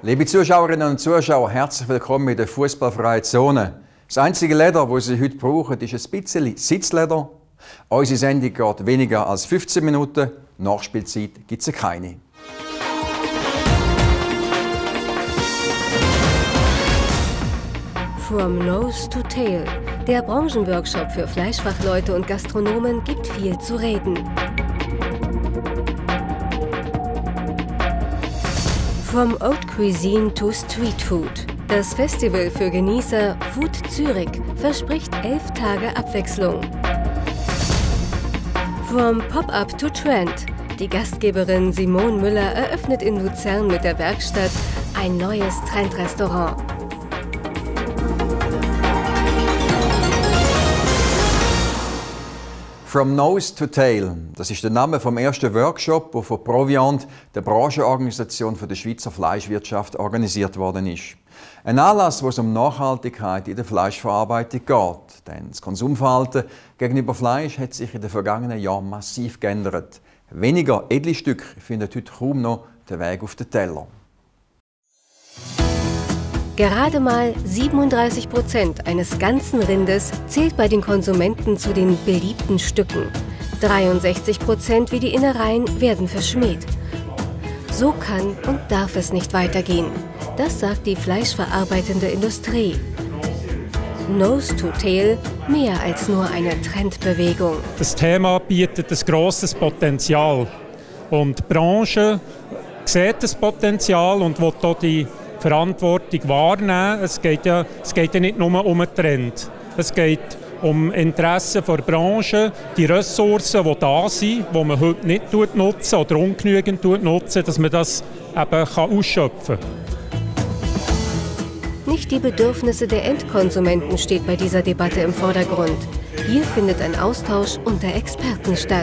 Liebe Zuschauerinnen und Zuschauer, herzlich willkommen in der Fußballfreien Zone. Das einzige Leder, das Sie heute brauchen, ist ein bisschen Sitzleder. Unsere Sendung geht weniger als 15 Minuten. Nachspielzeit gibt es keine. From Nose to Tail. Der Branchenworkshop für Fleischfachleute und Gastronomen gibt viel zu reden. From Haute Cuisine to Street Food. Das Festival für Genießer Food Zürich verspricht 11 Tage Abwechslung. From Pop-up to Trend. Die Gastgeberin Simone Müller eröffnet in Luzern mit der Werkstatt ein neues Trendrestaurant. From Nose to Tail, das ist der Name vom ersten Workshop, der von Proviant, der Branchenorganisation der Schweizer Fleischwirtschaft, organisiert worden ist. Ein Anlass, wo es um Nachhaltigkeit in der Fleischverarbeitung geht. Denn das Konsumverhalten gegenüber Fleisch hat sich in den vergangenen Jahren massiv geändert. Weniger edle Stücke finden heute kaum noch den Weg auf den Teller. Gerade mal 37% eines ganzen Rindes zählt bei den Konsumenten zu den beliebten Stücken. 63% wie die Innereien werden verschmäht. So kann und darf es nicht weitergehen. Das sagt die fleischverarbeitende Industrie. Nose to Tail, mehr als nur eine Trendbewegung. Das Thema bietet ein grosses Potenzial. Und die Branche sieht das Potenzial und will auch die Verantwortung wahrnehmen. Es geht ja nicht nur um einen Trend. Es geht um Interessen der Branche, die Ressourcen, die da sind, die man heute nicht nutzen oder ungenügend nutzen, dass man das eben ausschöpfen kann. Nicht die Bedürfnisse der Endkonsumenten steht bei dieser Debatte im Vordergrund. Hier findet ein Austausch unter Experten statt.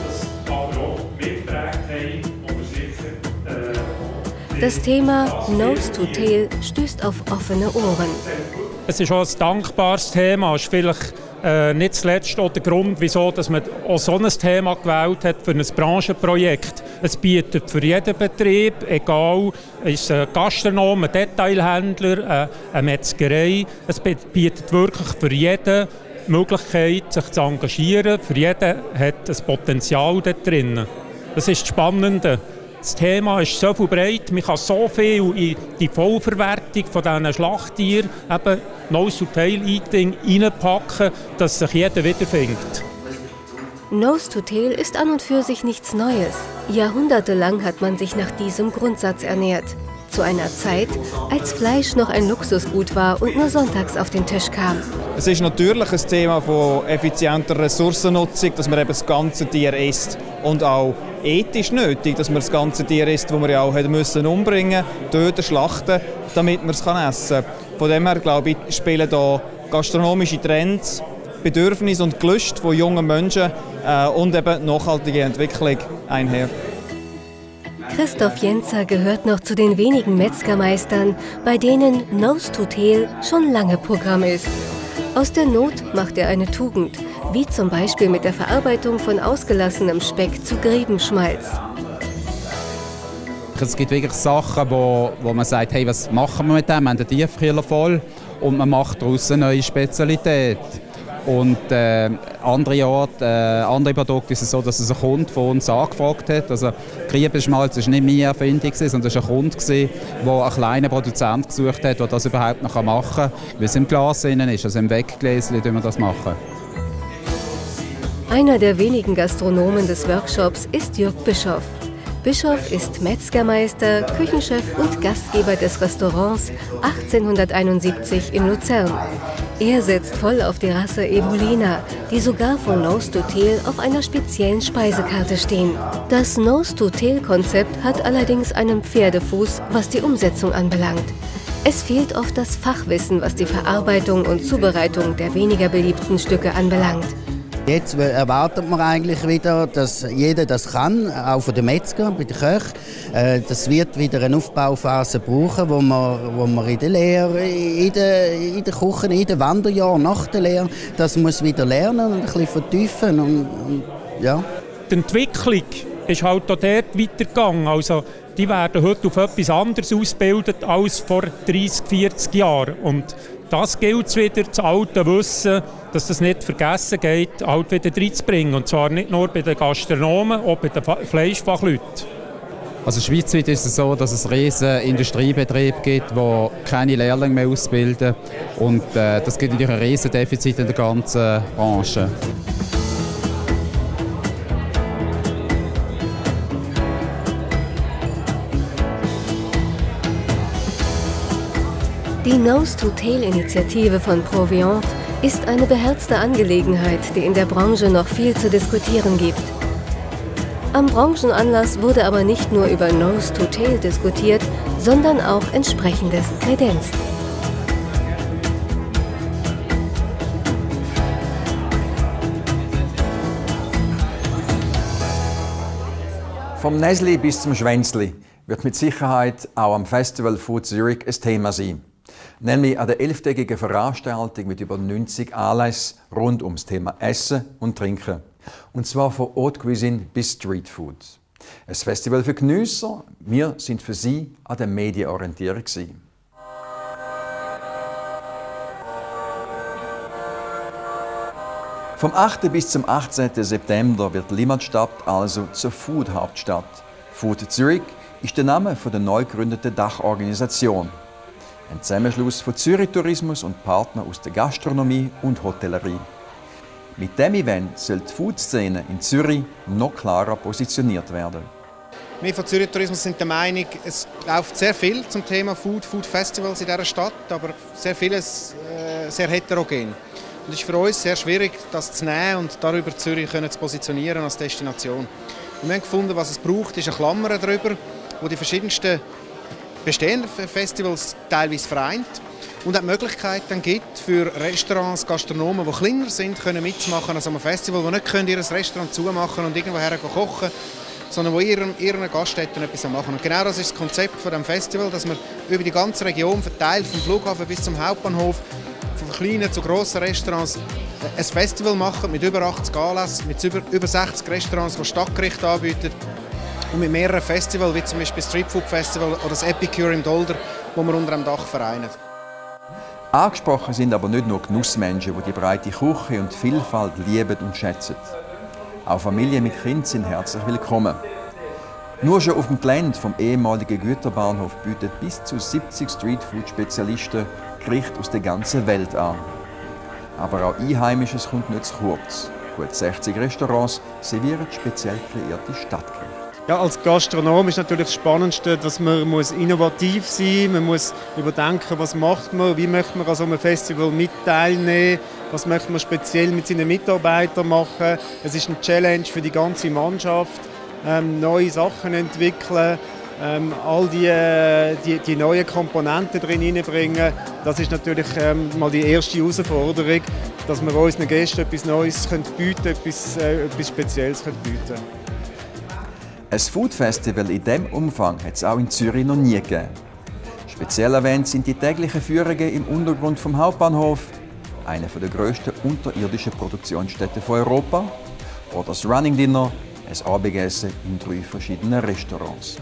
Das Thema Nose to Tail stößt auf offene Ohren. Es ist auch ein dankbares Thema. Es ist vielleicht nicht zuletzt auch der Grund, wieso dass man auch so ein Thema gewählt hat für ein Branchenprojekt. Es bietet für jeden Betrieb, egal, ist ein Gastronom, ein Detailhändler, eine Metzgerei, es bietet wirklich für jeden die Möglichkeit, sich zu engagieren. Für jeden hat ein Potenzial dort drin. Das ist das Spannende. Das Thema ist so viel breit, man kann so viel in die Vollverwertung von diesen Schlachttieren, eben Nose to Tail Eating, reinpacken, dass sich jeder wiederfindet. Nose to Tail ist an und für sich nichts Neues. Jahrhundertelang hat man sich nach diesem Grundsatz ernährt. Zu einer Zeit, als Fleisch noch ein Luxusgut war und nur sonntags auf den Tisch kam. Es ist natürlich ein Thema von effizienter Ressourcennutzung, dass man eben das ganze Tier isst. Und auch ethisch nötig, dass man das ganze Tier isst, das man ja auch müssen umbringen, töten, schlachten, damit man es essen kann. Von dem her, glaube ich, spielen da gastronomische Trends, Bedürfnisse und Gelüste von jungen Menschen und eben nachhaltige Entwicklung einher. Christoph Jenzer gehört noch zu den wenigen Metzgermeistern, bei denen Nose to Tail schon lange Programm ist. Aus der Not macht er eine Tugend, wie zum Beispiel mit der Verarbeitung von ausgelassenem Speck zu Griebenschmalz. Es gibt wirklich Sachen, wo man sagt, hey, was machen wir mit dem? Wir haben den Tiefkühler voll und man macht daraus eine neue Spezialität. Und andere Produkte ist es so, dass es ein Kunde von uns angefragt hat. Also Griebenschmalz war nicht meine Erfindung, sondern es war ein Kunde, der einen kleinen Produzent gesucht hat, der das überhaupt noch machen kann, weil es im Glas innen ist, also im Weggläschen, wie wir das machen. Einer der wenigen Gastronomen des Workshops ist Jörg Bischoff. Bischoff ist Metzgermeister, Küchenchef und Gastgeber des Restaurants 1871 in Luzern. Er setzt voll auf die Rasse Evolena, die sogar von Nose to Tail auf einer speziellen Speisekarte stehen. Das Nose to Tail-Konzept hat allerdings einen Pferdefuß, was die Umsetzung anbelangt. Es fehlt oft das Fachwissen, was die Verarbeitung und Zubereitung der weniger beliebten Stücke anbelangt. Jetzt erwartet man eigentlich wieder, dass jeder das kann, auch von den Metzgern, bei den Köchen. Das wird wieder eine Aufbauphase brauchen, wo man in der Lehre, in der Küche, in den Wanderjahren nach der Lehre, das muss wieder lernen und ein bisschen vertiefen. Und, ja. Die Entwicklung ist halt auch dort weitergegangen. Also, die werden heute auf etwas anderes ausgebildet als vor 30, 40 Jahren. Und das gilt es wieder, das alte Wissen, dass das nicht vergessen geht, halt wieder reinzubringen. Und zwar nicht nur bei den Gastronomen, auch bei den Fleischfachleuten. Also schweizweit ist es so, dass es riesige Industriebetriebe gibt, die keine Lehrlinge mehr ausbilden. Und das gibt natürlich ein riesiges Defizit in der ganzen Branche. Die Nose-to-Tail-Initiative von Proviant ist eine beherzte Angelegenheit, die in der Branche noch viel zu diskutieren gibt. Am Branchenanlass wurde aber nicht nur über Nose-to-Tail diskutiert, sondern auch entsprechendes kredenzt. Vom Näsli bis zum Schwänzli wird mit Sicherheit auch am Festival Food Zurich ein Thema sein. Nämlich an der 11-tägigen Veranstaltung mit über 90 Anlässen rund ums Thema Essen und Trinken. Und zwar von Haute Cuisine bis Street Food. Ein Festival für Geniesser. Wir sind für Sie an der Medienorientierung. Vom 8. bis zum 18. September wird Limmatstadt also zur Food-Hauptstadt. Food Zurich ist der Name der neu gegründeten Dachorganisation. Ein Zusammenschluss von Zürich Tourismus und Partnern aus der Gastronomie und Hotellerie. Mit dem Event soll die Food-Szene in Zürich noch klarer positioniert werden. Wir von Zürich Tourismus sind der Meinung, es läuft sehr viel zum Thema Food Festivals in dieser Stadt, aber sehr vieles sehr heterogen. Und es ist für uns sehr schwierig, das zu nehmen und darüber Zürich zu positionieren als Destination. Und wir haben gefunden, was es braucht, ist eine Klammer darüber, wo die verschiedensten bestehenden Festivals teilweise vereint und auch die Möglichkeit dann gibt für Restaurants, Gastronomen, die kleiner sind, können mitmachen an so einem Festival, die nicht ihr Restaurant zumachen und irgendwoher kochen, sondern die ihren Gaststätten etwas machen. Und genau das ist das Konzept von dem Festival, dass wir über die ganze Region verteilt, vom Flughafen bis zum Hauptbahnhof, von kleinen zu grossen Restaurants, ein Festival machen mit über 80 Anlässen, mit über 60 Restaurants, die Stadtgerichte anbieten. Und mit mehreren Festivals, wie zum Beispiel das Street Food Festival oder das Epicure im Dolder, wo wir unter dem Dach vereinen. Angesprochen sind aber nicht nur Genussmenschen, die die breite Küche und Vielfalt lieben und schätzen. Auch Familien mit Kindern sind herzlich willkommen. Nur schon auf dem Gelände vom ehemaligen Güterbahnhof bieten bis zu 70 Streetfood-Spezialisten Gerichte aus der ganzen Welt an. Aber auch Einheimisches kommt nicht zu kurz. Gut 60 Restaurants servieren speziell kreierte Stadtgerichte. Ja, als Gastronom ist natürlich das Spannendste, dass man innovativ sein muss. Man muss überdenken, was macht man, wie möchte man an so einem Festival mit teilnehmen, was möchte man speziell mit seinen Mitarbeitern machen. Es ist eine Challenge für die ganze Mannschaft, neue Sachen entwickeln, all die neuen Komponenten drin hineinbringen. Das ist natürlich mal die erste Herausforderung, dass wir unseren Gästen etwas Neues bieten können, etwas Spezielles bieten können. Ein Food-Festival in diesem Umfang hat es auch in Zürich noch nie gegeben. Speziell erwähnt sind die täglichen Führungen im Untergrund vom Hauptbahnhof, eine der grössten unterirdischen Produktionsstätten von Europa, oder das Running Dinner, ein Abendessen in 3 verschiedenen Restaurants.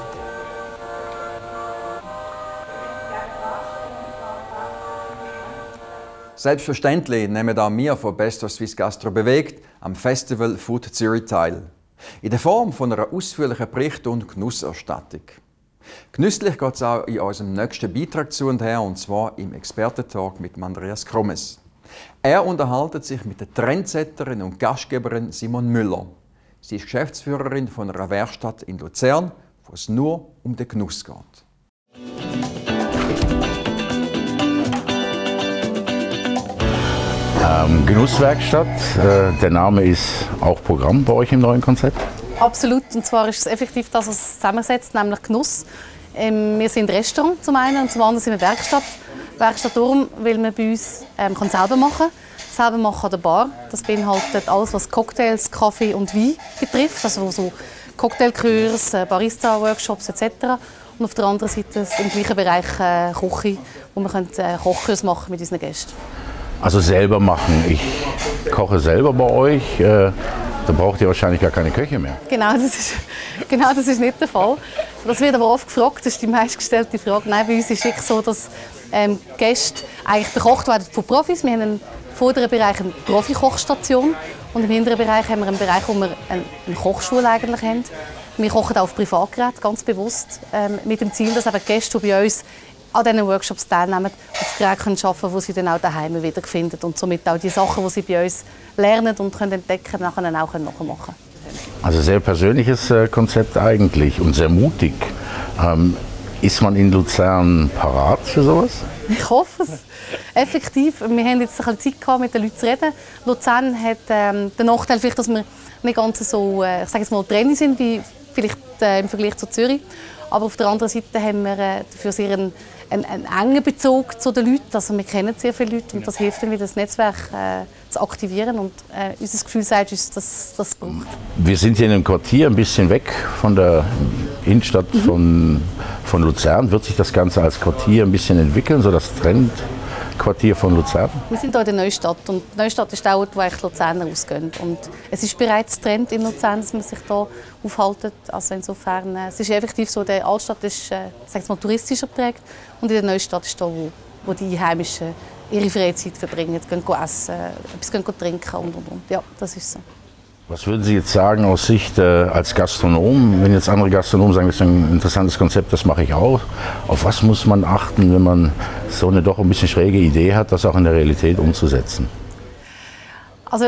Selbstverständlich nehmen auch wir von Best of Swiss Gastro bewegt am Festival Food Zurich teil. In der Form von einer ausführlichen Bericht- und Genusserstattung. Genüsslich geht es auch in unserem nächsten Beitrag zu und her, und zwar im Expertentalk mit Andreas Krummes. Er unterhält sich mit der Trendsetterin und Gastgeberin Simone Müller. Sie ist Geschäftsführerin von einer Werkstatt in Luzern, wo es nur um den Genuss geht. Genusswerkstatt, der Name ist auch Programm bei euch im neuen Konzept? Absolut, und zwar ist es effektiv das, was es zusammensetzt, nämlich Genuss. Wir sind Restaurant zum einen und zum anderen sind wir Werkstatt. Werkstatt darum, weil man bei uns selber machen kann. Selber machen an der Bar. Das beinhaltet alles, was Cocktails, Kaffee und Wein betrifft, also so Cocktailkurs, Barista-Workshops etc. Und auf der anderen Seite im gleichen Bereich Küche, wo wir Kochkurs machen mit unseren Gästen. Also selber machen. Ich koche selber bei euch. Da braucht ihr wahrscheinlich gar keine Köche mehr. Genau, das ist nicht der Fall. Das wird aber oft gefragt, das ist die meistgestellte Frage. Nein, bei uns ist es so, dass Gäste eigentlich bekocht werden von Profis. Wir haben im vorderen Bereich eine Profi-Kochstation und im hinteren Bereich haben wir einen Bereich, wo wir eine Kochschule eigentlich haben. Wir kochen auch auf Privatgeräten, ganz bewusst, mit dem Ziel, dass eben die Gäste, die bei uns an diesen Workshops teilnehmen, auf Geräte arbeiten können, die sie dann auch daheim wiederfinden und somit auch die Sachen, die sie bei uns lernen und können entdecken, nachher auch nachmachen können. Also sehr persönliches Konzept eigentlich und sehr mutig. Ist man in Luzern parat für sowas? Ich hoffe es. Effektiv. Wir haben jetzt ein bisschen Zeit gehabt, mit den Leuten zu reden. Luzern hat den Nachteil, vielleicht, dass wir nicht ganz so, ich sage jetzt mal, trendy sind wie vielleicht im Vergleich zu Zürich. Aber auf der anderen Seite haben wir dafür sehr einen engen Bezug zu den Leuten. Also wir kennen sehr viele Leute und das hilft dann wieder, das Netzwerk zu aktivieren. Und unser Gefühl sagt uns, dass das braucht. Wir sind hier in einem Quartier ein bisschen weg von der Innenstadt von Luzern. Wird sich das Ganze als Quartier ein bisschen entwickeln, so das Trendquartier von Luzern? Wir sind hier in der Neustadt und die Neustadt ist der Ort, wo eigentlich Luzerner ausgehen. Und es ist bereits Trend in Luzern, dass man sich hier aufhält. Also insofern, es ist effektiv so, die Altstadt ist mal, touristischer geprägt und in der Neustadt ist da, wo die Einheimischen ihre Freizeit verbringen, gehen essen, etwas trinken und. Ja, das ist so. Was würden Sie jetzt sagen aus Sicht als Gastronom, wenn jetzt andere Gastronomen sagen, das ist ein interessantes Konzept, das mache ich auch. Auf was muss man achten, wenn man so eine doch ein bisschen schräge Idee hat, das auch in der Realität umzusetzen? Also,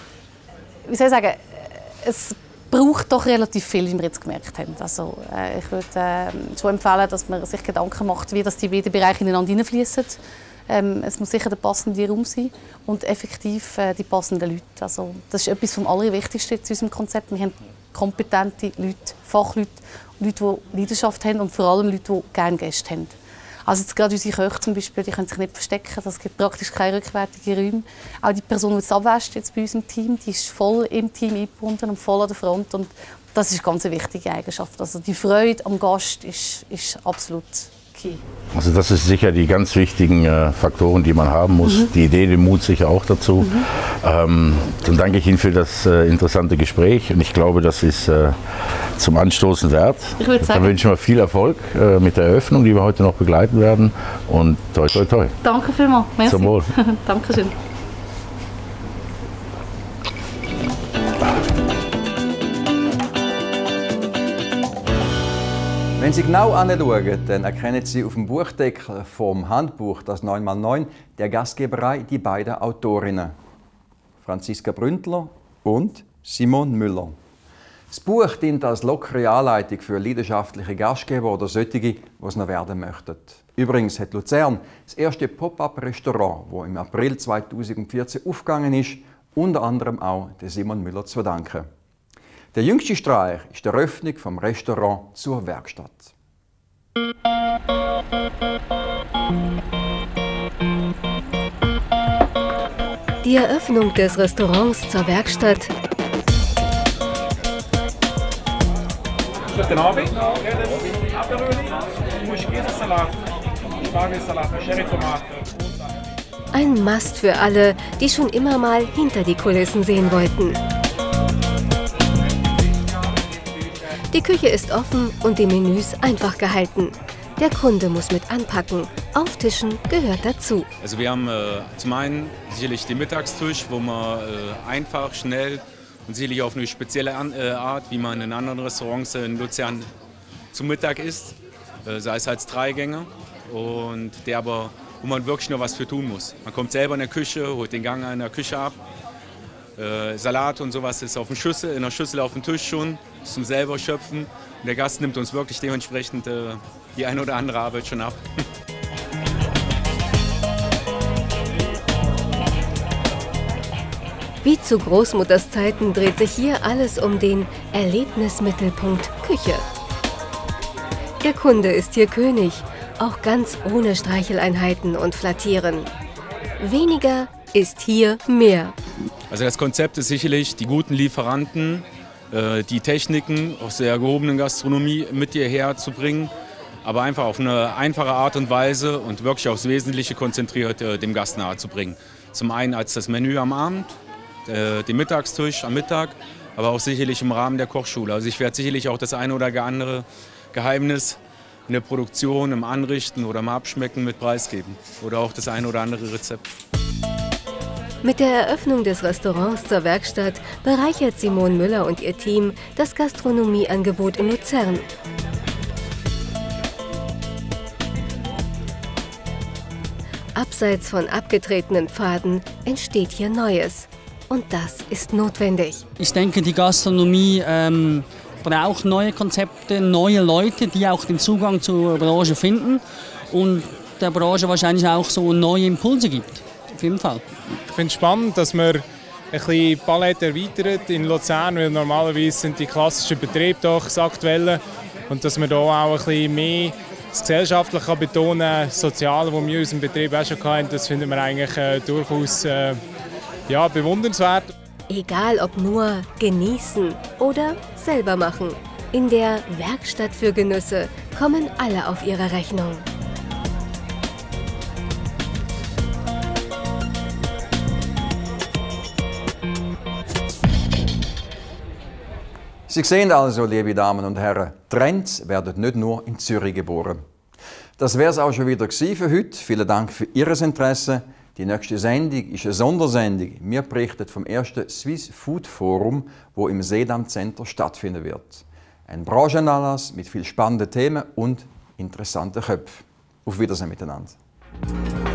wie soll ich sagen, es braucht doch relativ viel, wie wir jetzt gemerkt haben. Also, ich würde schon empfehlen, dass man sich Gedanken macht, wie die beiden Bereiche ineinander hineinfließen. Es muss sicher der passende Raum sein und effektiv die passenden Leute. Also, das ist etwas vom Allerwichtigsten zu unserem Konzept. Wir haben kompetente Leute, Fachleute, Leute, die Leidenschaft haben und vor allem Leute, die gerne Gäste haben. Also jetzt gerade unsere Köche zum Beispiel, die können sich nicht verstecken, es gibt praktisch keine rückwärtigen Räume. Auch die Person, die es abwäscht jetzt bei uns im Team, die ist voll im Team eingebunden und voll an der Front. Und das ist eine ganz wichtige Eigenschaft. Also die Freude am Gast ist absolut key. Also das ist sicher die ganz wichtigen Faktoren, die man haben muss. Die Idee, den Mut sicher auch dazu. Dann danke ich Ihnen für das interessante Gespräch und ich glaube, das ist zum Anstoßen wert. Ich würde sagen. Dann wünschen wir viel Erfolg mit der Eröffnung, die wir heute noch begleiten werden und toi toi toi. Danke vielmals. Merci. Zum Wohl. Dankeschön. Wenn Sie genau anschauen, dann erkennen Sie auf dem Buchdeckel vom Handbuch «Das 9x9» der Gastgeberei die beiden Autorinnen, Franziska Bründler und Simone Müller. Das Buch dient als lockere Anleitung für leidenschaftliche Gastgeber oder solche, die es noch werden möchten. Übrigens hat Luzern das erste Pop-up-Restaurant, das im April 2014 aufgegangen ist, unter anderem auch der Simone Müller zu verdanken. Der jüngste Streich ist die Eröffnung vom Restaurant zur Werkstatt. Die Eröffnung des Restaurants zur Werkstatt Guten Abend. Muschkiesalat, Spargelsalat, Cherrytomate. ein Must für alle, die schon immer mal hinter die Kulissen sehen wollten. Die Küche ist offen und die Menüs einfach gehalten. Der Kunde muss mit anpacken. Auftischen gehört dazu. Also wir haben zum einen sicherlich den Mittagstisch, wo man einfach, schnell und sicherlich auf eine spezielle Art, wie man in anderen Restaurants in Luzern zum Mittag isst, sei es als Dreigänger, und der aber, wo man wirklich nur was für tun muss. Man kommt selber in der Küche, holt den Gang in der Küche ab. Salat und sowas ist in der Schüssel auf dem Tisch schon, zum selber schöpfen. Und der Gast nimmt uns wirklich dementsprechend die eine oder andere Arbeit schon ab. Wie zu Großmutters Zeiten dreht sich hier alles um den Erlebnismittelpunkt Küche. Der Kunde ist hier König, auch ganz ohne Streicheleinheiten und Flattieren. Weniger ist hier mehr. Also das Konzept ist sicherlich, die guten Lieferanten, die Techniken aus der gehobenen Gastronomie mit hierher zu bringen, aber einfach auf eine einfache Art und Weise und wirklich aufs Wesentliche konzentriert dem Gast nahe zu bringen. Zum einen als das Menü am Abend, den Mittagstisch am Mittag, aber auch sicherlich im Rahmen der Kochschule. Also ich werde sicherlich auch das eine oder andere Geheimnis in der Produktion, im Anrichten oder im Abschmecken mit preisgeben. Oder auch das eine oder andere Rezept. Mit der Eröffnung des Restaurants zur Werkstatt bereichert Simone Müller und ihr Team das Gastronomieangebot in Luzern. Abseits von abgetretenen Pfaden entsteht hier Neues. Und das ist notwendig. Ich denke, die Gastronomie braucht neue Konzepte, neue Leute, die auch den Zugang zur Branche finden und der Branche wahrscheinlich auch so neue Impulse gibt. Auf jeden Fall. Ich finde es spannend, dass man ein bisschen die Palette erweitert in Luzern, weil normalerweise sind die klassischen Betriebe doch das Aktuelle. Und dass man da auch ein bisschen mehr das Gesellschaftliche betonen kann, das Soziale, das wir in unserem Betrieb auch schon hatten, das finden wir eigentlich durchaus bewundernswert. Egal ob nur genießen oder selber machen. In der Werkstatt für Genüsse kommen alle auf ihre Rechnung. Sie sehen also, liebe Damen und Herren, Trends werden nicht nur in Zürich geboren. Das wäre es auch schon wieder für heute. Vielen Dank für Ihr Interesse. Die nächste Sendung ist eine Sondersendung. Wir berichten vom ersten Swiss Food Forum, wo im Seedam Center stattfinden wird. Ein Branchenanlass mit viel spannenden Themen und interessanten Köpfen. Auf Wiedersehen miteinander.